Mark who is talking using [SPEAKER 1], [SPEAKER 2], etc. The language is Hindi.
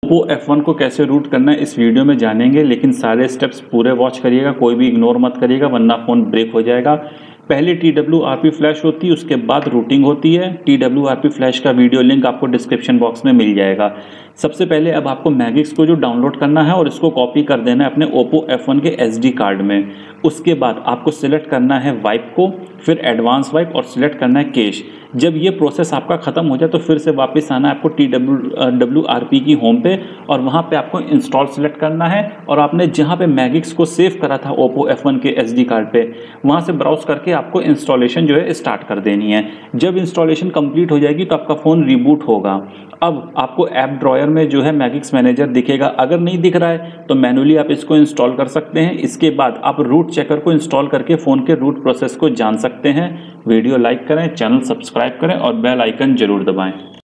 [SPEAKER 1] ओप्पो F1 को कैसे रूट करना है इस वीडियो में जानेंगे, लेकिन सारे स्टेप्स पूरे वॉच करिएगा, कोई भी इग्नोर मत करिएगा वरना फ़ोन ब्रेक हो जाएगा। पहले TWRP फ्लैश होती है, उसके बाद रूटिंग होती है। TWRP फ्लैश का वीडियो लिंक आपको डिस्क्रिप्शन बॉक्स में मिल जाएगा। सबसे पहले अब आपको मैगिक्स को जो डाउनलोड करना है और इसको कॉपी कर देना है अपने ओप्पो F1 के SD कार्ड में। उसके बाद आपको सिलेक्ट करना है वाइप को, फिर एडवांस वाइप और सिलेक्ट करना है कैश। जब ये प्रोसेस आपका खत्म हो जाए तो फिर से वापस आना है आपको TWRP की होम पे और वहाँ पे आपको इंस्टॉल सिलेक्ट करना है और आपने जहाँ पे मैगिक्स को सेव करा था ओप्पो F1 के SD कार्ड पे, वहाँ से ब्राउज करके आपको इंस्टॉलेशन जो है स्टार्ट कर देनी है। जब इंस्टॉलेशन कंप्लीट हो जाएगी तो आपका फ़ोन रिबूट होगा। अब आपको ऐप ड्रॉयर में जो है मैगिक्स मैनेजर दिखेगा, अगर नहीं दिख रहा है तो मैनुअली आप इसको इंस्टॉल कर सकते हैं। इसके बाद आप रूट चेकर को इंस्टॉल करके फ़ोन के रूट प्रोसेस को जान सकते हैं। वीडियो लाइक करें, चैनल सब्सक्राइब करें और बेल आइकन जरूर दबाएं।